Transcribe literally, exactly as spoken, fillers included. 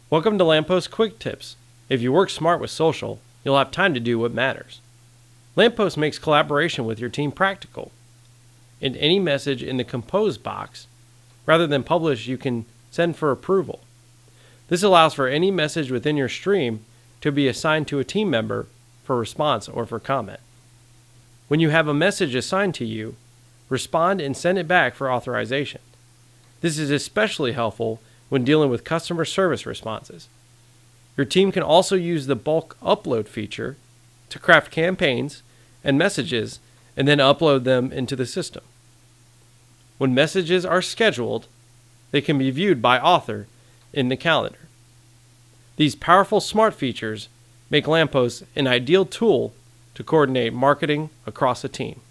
Welcome to Lamppost Quick Tips. If you work smart with social, you'll have time to do what matters. Lamppost makes collaboration with your team practical. In any message in the Compose box, rather than publish, you can send for approval. This allows for any message within your stream to be assigned to a team member for response or for comment. When you have a message assigned to you, respond and send it back for authorization. This is especially helpful when dealing with customer service responses. Your team can also use the bulk upload feature to craft campaigns and messages and then upload them into the system. When messages are scheduled, they can be viewed by author in the calendar. These powerful smart features make Lamppost an ideal tool to coordinate marketing across a team.